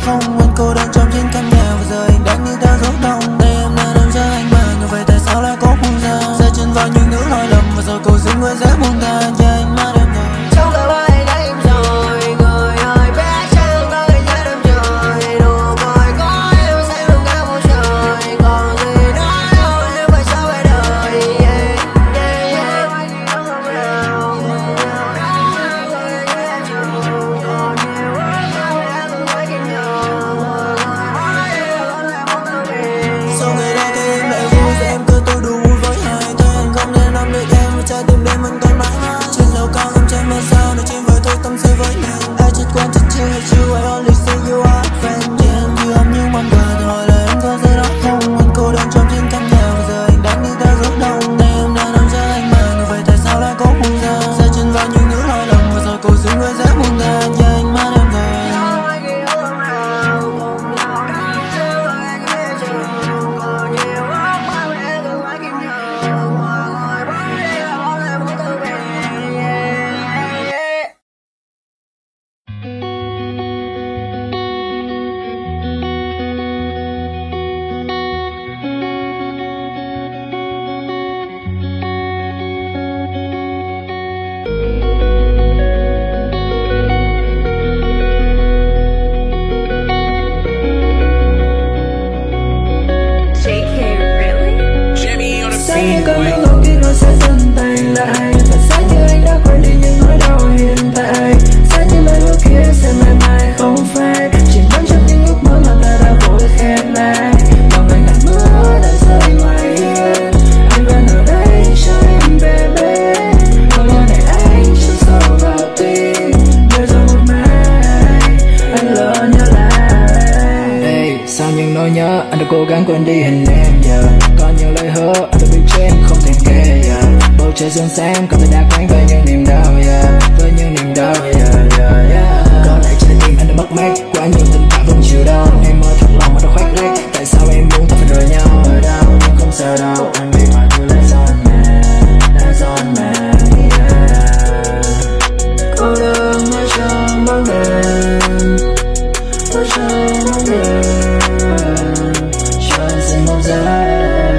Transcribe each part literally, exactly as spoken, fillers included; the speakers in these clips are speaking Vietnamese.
không. Anh cô đơn trong trên căn nhà và giờ anh đang đi theo gió đông. Đây em đã đứng giữa anh bà nhưng vậy tại sao lại có buông ra? Rơi chân vào những thứ lỗi lầm và rồi cầu xin người dễ buông tha. Cha anh mất em rồi. Trong tương lai anh đã em rồi. Người ơi bé trắng tới nhớ đêm trời. Nụ cười có em sẽ luôn cao bầu trời. Còn gì nữa đâu em phải sao về đời. Yeah, yeah, yeah. Sau ngày đó thì em lại vui và em cứ tôi đủ vui với hai. Thấy anh không nên nắm được em và trái tim đêm vẫn còn mãi mãi. Trên lầu cao em trên mơ sao để chim vơi thôi tâm sự với nhau. Ai chết quan chắc chưa hay chưa I only say you are friend. Yeah em như âm nhưng mong chờ tôi hỏi là em có gì đó không. Anh cô đơn trong trên căn nhà và giờ anh đang đi theo gió đông. Tay em đã nắm giữa anh mà nhưng vậy tại sao lại có buông ra? Rơi chân vào những thứ lỗi lầm và rồi cầu xin người dễ buông tha. Yeah anh mất em rồi. Sáng như cơn mưa ngột kia rồi sẽ dần tàn lại. Và sáng như anh đã quên đi những nỗi đau hiện tại. Sáng như lời hứa kia sẽ mãi mãi không phai. Chỉ đắm trong những ước mơ mà ta đã vội khép lại. Lòng anh lạnh mưa đã rơi ngoài hiên. Anh vẫn ở đây cho em baby. Còn lời này anh chưa sâu vào tim. Để rồi một mai anh lỡ nhớ lại. Hey, sau những nỗi nhớ anh đã cố gắng quên đi hình em giờ. Có nhiều lời hứa anh đã biết trên không thể kể yeah. Bầu trời sương sáng có thể đã quen với những niềm đau yeah. Với những niềm đau yeah, yeah, yeah. Còn lại trái tim anh đã mất mát. Quá nhiều tình cảm không chịu đâu. Em ơi thật lòng mà đã khoác lác. Tại sao em muốn ta phải rời nhau ở đâu. Nhưng không sao đâu. Anh biết mọi thứ là do anh mà. Là do anh mà yeah. Cô đơn ở trong bóng đêm. Ở trong bóng đêm. Cho anh xin một giây.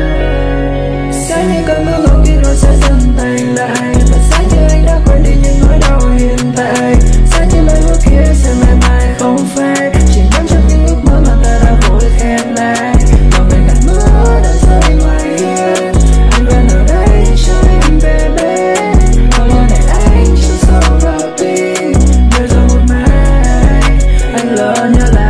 Sáng như cơn mưa ngột kia rồi sẽ dần tàn lại. Và sáng như anh đã quên đi những nỗi đau hiện tại. Sáng như lời hứa kia sẽ mãi mãi không phai. Chỉ đắm trong những ước mơ mà ta đã vội khép lại. Lòng anh lạnh mưa đã rơi ngoài hiên. Anh vẫn ở đây cho em baby. Còn lời này anh chưa sâu vào tim. Để rồi một mai anh lỡ nhớ lại.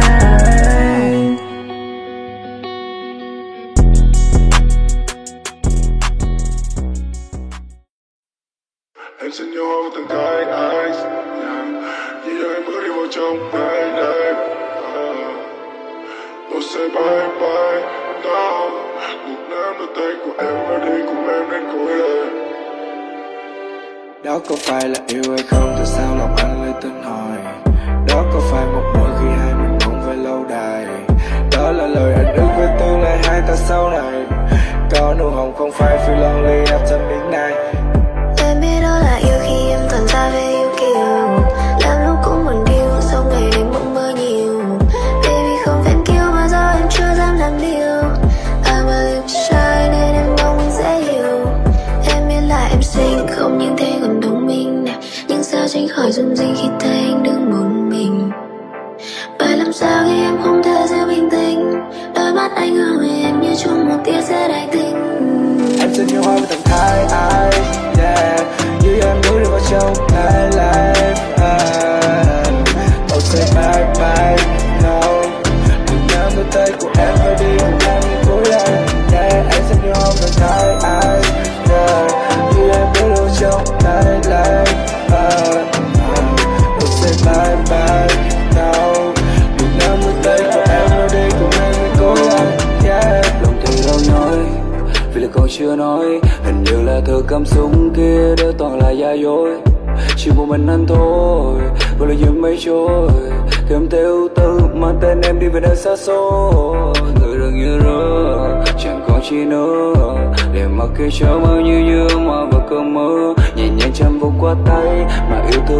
Em xin nhau hoa từng cái ice yeah. Vì giờ em bước đi vào trong ngày này uh. Tôi sẽ bye bye now. Một nắm đôi tay của em và đi cùng em đến cuối đời. Đó có phải là yêu hay không? Tại sao lòng anh lại tin hỏi? Đó có phải một mùa khi hai mình mong về lâu đài? Đó là lời anh ước với tương lai hai ta sau này. Có nụ hồng không phải feel lonely after midnight. Em biết đó là yêu khi em tàn ra về yêu kiều. Làm lúc cũng buồn điêu, sau ngày đêm mộng mơ nhiều. Baby không phép kêu mà do em chưa dám làm điều. I'm a little shy nên em mong anh dễ hiểu. Em biết là em xinh, không những thế còn thông minh nè. Nhưng sao tránh khỏi run rinh khi thấy anh đứng một mình. Vậy làm sao khi em không thể giữ bình tĩnh. Đôi mắt anh hướng về em như chung một tia sẽ đại tình. Em xin nhau hoa với tầng thái ai yeah. Như em bước đi vào trong my life uh. Oh say bye bye no. Đừng nắm đôi tay của em và đi cùng em đến cuối đời yeah. Em xin nhau hoa với tầng thái ai yeah. Như em bước đi vào trong my life uh. Oh say bye bye no. Đừng nắm đôi tay của em và đi cùng em đến cuối đời yeah. Lòng thì đâu nói vì là còn chưa nói. Hình như là thứ cảm xúc kia đều toàn là giả dối. Chỉ một mình anh thôi gọi là duyên mấy trôi. Thì em tiêu tư mang tên em đi về nơi xa xôi. Người đừng như rơ chẳng còn chi nữa. Để mặc kia chờ mơ như như hoa vào cơn mơ. Nhẹ nhàng chạm vào qua tay mà yêu thương nào đâu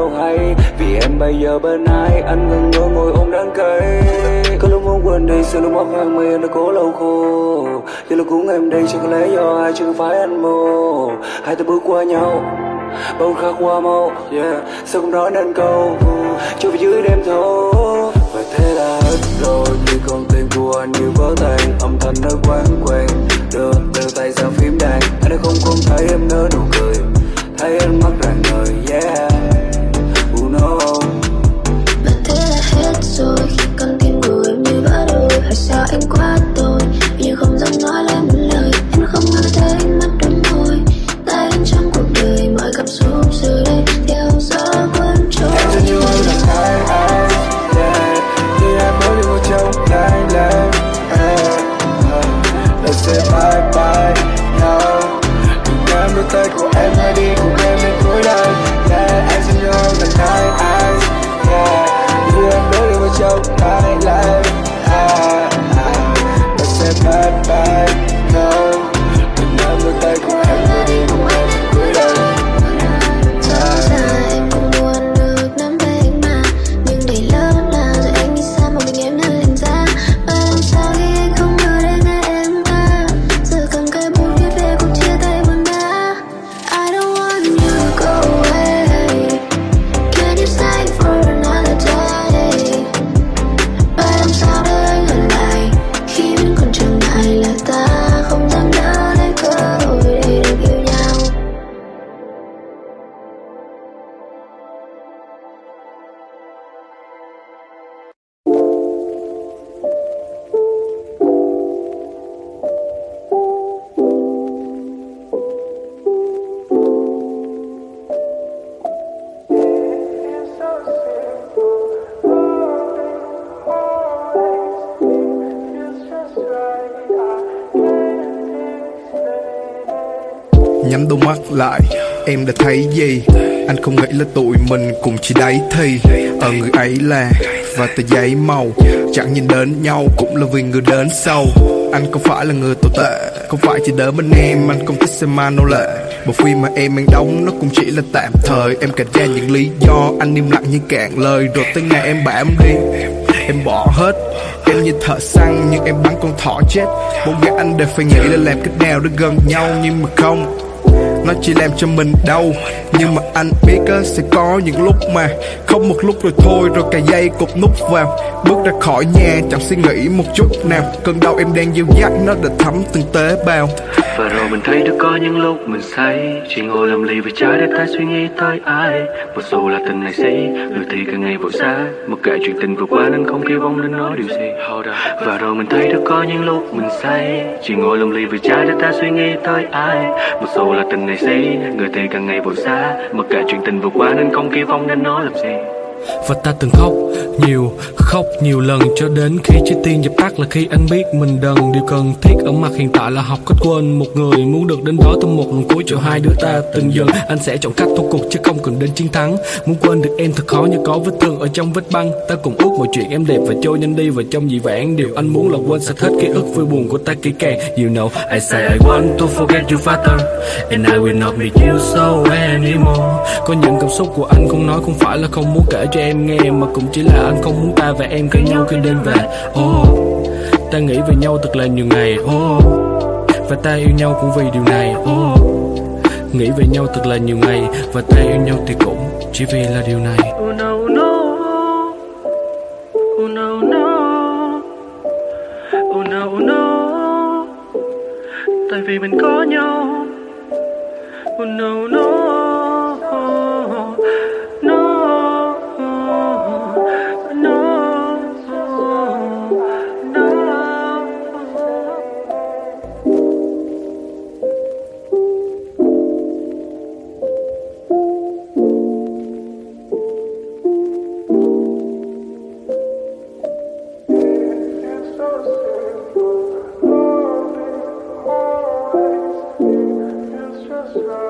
đâu hay. Vì em bây giờ bên ai, anh ngừng ngỡ ngồi ôm đắng cay. Có lúc muốn quên đi sự lúc mất hoang mi nó cố lâu khô. Giờ lúc cuốn em đi chẳng có lẽ do ai chứ không phải anh mô. Hai ta bước qua nhau bao khác qua mau, yeah. Sao không nói nên câu cho phía dưới đêm thâu. Và thế là hết rồi, vì con tim của anh như vỡ tan. Âm thanh nó quán quen, đưa đưa tay sang phím đàn. Anh đã không còn thấy em nở nụ cười, thấy anh mắt rạng ngời, yeah. Oh no. Và thế là hết rồi, khi con tim của em như vỡ đôi. Hỏi sao anh quá tôi, nhưng không dám nói lại một lời. Em không ngờ thấy ánh mắt đôi môi, tay anh trong cuộc đời. Mọi cảm xúc giờ đây theo gió cuốn trôi. Em sẽ như ơi là ai ai, yeah. Khi em mới đi vào trong tay lên, let's say bye bye nhau. Đừng nắm đôi tay của em hãy đi cùng em đến cuối đời, yeah. Em sẽ như ơi là ai ai, yeah. Khi em mới đi vào trong tay lên, let's say bye bye nhau. Đừng nắm đôi tay của em hãy đi cùng em đến cuối đời. Nhắm đôi mắt lại, em đã thấy gì? Anh không nghĩ là tụi mình cùng chỉ đấy thì ở người ấy là và tờ giấy màu. Chẳng nhìn đến nhau cũng là vì người đến sau. Anh không phải là người tồi tệ, không phải chỉ đỡ bên em. Anh không thích xem ma nô lệ. Bộ phim mà em đang đóng nó cũng chỉ là tạm thời. Em kể ra những lý do anh im lặng như cạn lời. Rồi tới ngày em bảo em đi, em bỏ hết. Em như thợ săn nhưng em bắn con thỏ chết. Mỗi ngày anh đều phải nghĩ là làm cách nào để gần nhau. Nhưng mà không, nó chỉ làm cho mình đau. Nhưng mà anh biết á, sẽ có những lúc mà không một lúc rồi thôi. Rồi cài dây cột nút vào, bước ra khỏi nhà chẳng suy nghĩ một chút nào. Cơn đau em đang dìu dắt nó đã thấm từng tế bào. Và rồi mình thấy được có những lúc mình say, chỉ ngồi lầm lì với trái để ta suy nghĩ tới ai. Một dù là tình này sĩ, người thì càng ngày vội xa. Một kệ chuyện tình vừa qua nên không kỳ vọng nên nói điều gì. Và rồi mình thấy được có những lúc mình say, chỉ ngồi lầm lì với trái để ta suy nghĩ tới ai. Một dù là tình này sĩ, người thì càng ngày vội xa. Một kệ chuyện tình vừa qua nên không kỳ vọng nên nói làm gì. Và ta từng khóc nhiều, khóc nhiều lần cho đến khi trái tim dập tắt. Là khi anh biết mình đần, điều cần thiết ở mặt hiện tại là học cách quên một người. Muốn được đến đó trong một lần cuối cho hai đứa ta từng dần. Anh sẽ chọn cách thua cuộc chứ không cần đến chiến thắng. Muốn quên được em thật khó như có vết thương ở trong vết băng. Ta cùng ước mọi chuyện em đẹp và trôi nhanh đi. Và trong dị vãng điều anh muốn là quên sạch hết ký ức vui buồn của ta kỹ càng. You know I say I want to forget you faster, and I will not make you so anymore. Có những cảm xúc của anh không nói không phải là không muốn kể cho em nghe, mà cũng chỉ là anh không muốn ta và em cãi nhau khi đêm về. Oh, ta nghĩ về nhau thật là nhiều ngày. Oh, và ta yêu nhau cũng vì điều này. Oh, nghĩ về nhau thật là nhiều ngày, và ta yêu nhau thì cũng chỉ vì là điều này. Oh no no, oh no no, oh no no, tại vì mình có nhau. Oh no no. It's just right.